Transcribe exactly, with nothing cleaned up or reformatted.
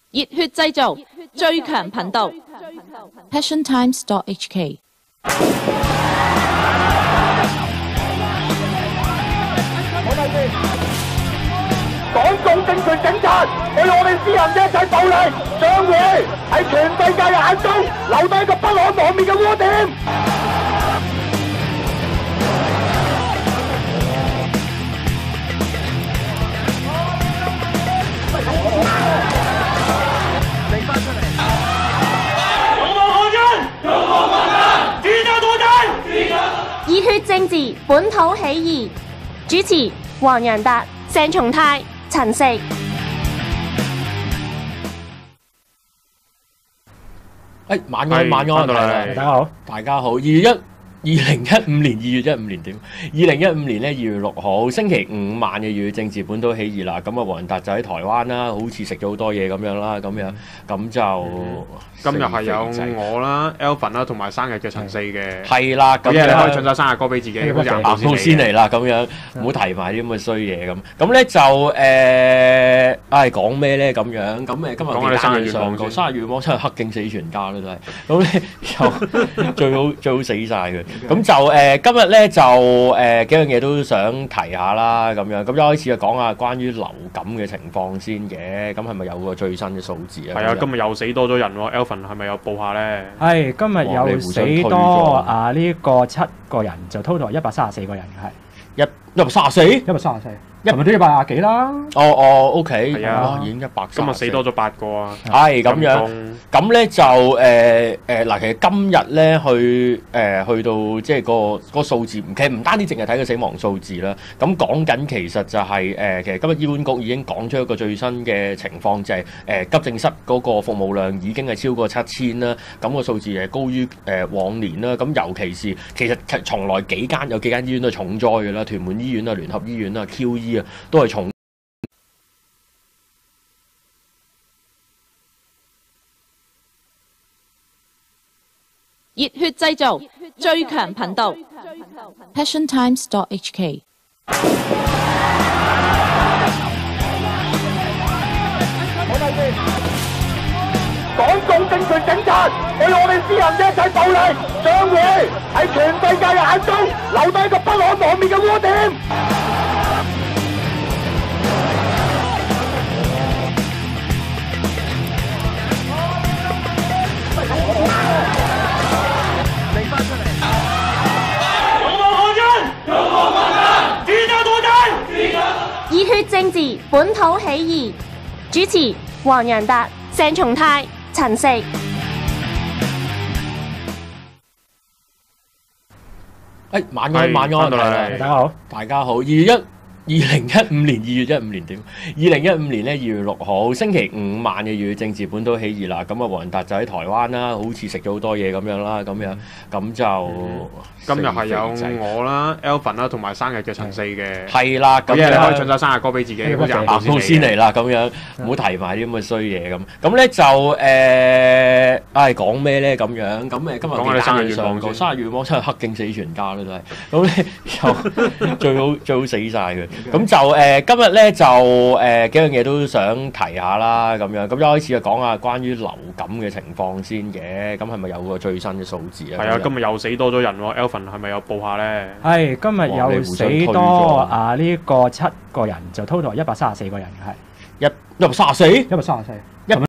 熱血製造，最強頻道 ，Passion Times H K。 港共政權警察對我哋施行嘅一切暴力，將會喺全世界嘅眼中留低一個不可磨滅嘅污點。嚟翻出嚟！勇武抗爭，勇武抗爭，自家作戰，自家。 熱血政治，本土起義。主持：黃洋達、鄭松泰、陳食。 誒，晚安，晚安， 大家好， 大家好，二月一。二零一五年二月一五年點？二零一五年咧二月六號星期五晚嘅熱血政治本土起義啦，咁啊黃洋達就喺台灣啦，好似食咗好多嘢咁樣啦，咁樣咁就、嗯、 今日係有我啦 Alvin 啦，同埋生日嘅陳四嘅， 係啦，咁樣你可以唱首生日歌俾自己，好似行到先嚟啦，咁樣唔好提埋啲咁嘅衰嘢咁，咁咧就誒，唉講咩咧咁樣？咁誒今日講下生日願望先，生日願望真係黑警死全家啦，都係咁咧就最好最好死晒佢。咁就誒、呃、今日咧就誒、呃、幾樣嘢都想提下啦，咁樣咁一開始就講下關於流感嘅情況先嘅，咁係咪有個最新嘅數字啊？ 係啊，今日又死多咗人喎 ，Alvin 係咪有報下咧？ 係今日又死多啊！呢、這個七個人就 total 一百三十四個人嘅係一一百三十四，一百三十四。琴日都一百廿幾啦。 哦哦 ，OK， 係啊， 已經一百。 今日死多咗八個啊。 係咁樣，咁咧就誒誒嗱，其實今日咧去誒、呃、去到即係、個、個數字，其實唔單止淨係睇個死亡數字啦。咁講緊其實就係、是、誒、呃，其實今日醫管局已經講出一個最新嘅情況，就係、是、誒、呃、急症室嗰個服務量已經係超過七千啦。咁、個數字係高於誒、呃、往年啦。咁尤其是其實其實從來幾間有幾間醫院都係重災嘅啦，屯門醫院啊、聯合醫院啊、Q E。都係重熱血製造，最強頻道 ，Passion Times H K。 港共政權警察對我哋施行嘅一切暴力，將會喺全世界嘅眼中留低一個不可磨滅嘅污點。嚟翻出嚟！勇武抗爭，勇武抗爭，自家作戰，自家。 熱血政治，本土起義。主持：黃洋達、鄭松泰、陳食。 誒，晚安，晚安， 大家好， 大家好，二月一。二零一五年二月一五年點？二零一五年咧二月六號星期五晚嘅熱血政治本土起義啦，咁啊黃洋達就喺台灣啦，好似食咗好多嘢咁樣啦，咁樣咁就、嗯、 今日係有我啦 Alvin 啦，同埋生日嘅陳四嘅， 係啦，咁你可以唱首生日歌俾自己，好似行到先嚟啦，咁樣唔好提埋啲咁嘅衰嘢咁，咁咧就誒，唉講咩咧咁樣？咁誒今日講下生日願望先， 生日願望真係黑警死全家啦，都係咁咧就最好最好死晒佢。咁就誒、呃、今日咧就誒、呃、幾樣嘢都想提下啦，咁樣咁一開始就講下關於流感嘅情況先嘅，咁係咪有個最新嘅數字啊？ 係啊，今日又死多咗人喎 ，Alvin 係咪有報下咧？ 係今日又死多啊！呢、這個七個人就 total 一百三十四個人嘅係一一百三十四， 一百三十四。